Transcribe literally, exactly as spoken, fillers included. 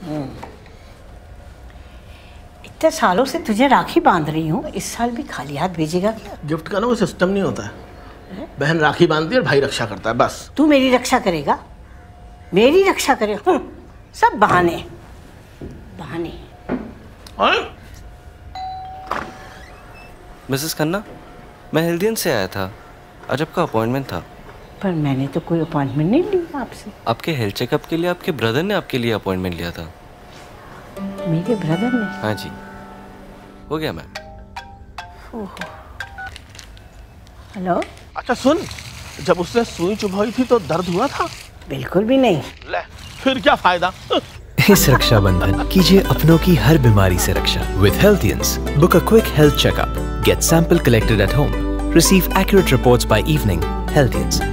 इतने सालों से तुझे राखी बांध रही हूँ, इस साल भी खाली हाथ भेजेगा क्या? गिफ्ट का ना वो सिस्टम नहीं होता है। बहन राखी बांधती है और भाई रक्षा करता है, बस। तू मेरी रक्षा करेगा? मेरी रक्षा करेगा? सब बहाने बहाने। मिसेस खन्ना, मैं हेल्दियन से आया था, आज आपका अपॉइंटमेंट था। पर मैंने तो कोई अपॉइंटमेंट नहीं लिया आपसे। आपके हेल्थ चेकअप के लिए आपके ब्रदर ने आपके लिए अपॉइंटमेंट लिया था। मेरे ब्रदर ने? हाँ जी, हो गया मैम। ओहो। हेलो। अच्छा सुन, जब उसने सुई चुभाई थी तो दर्द हुआ था? बिल्कुल भी नहीं। ले, फिर क्या फायदा? इस रक्षाबंधन कीजिए अपनों की हर बीमारी से रक्षा with Healthians. Book a quick health checkup. Get sample collected at home. Receive accurate reports by evening. Healthians.